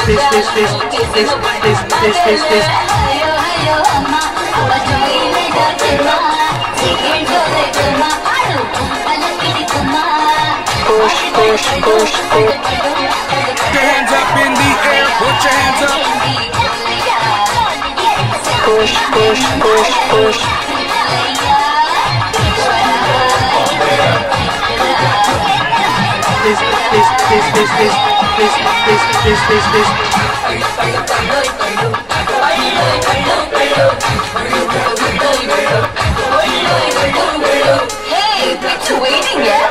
hands up in the air, put your hands up. Push, push, push, push. Hey, quit waiting yet?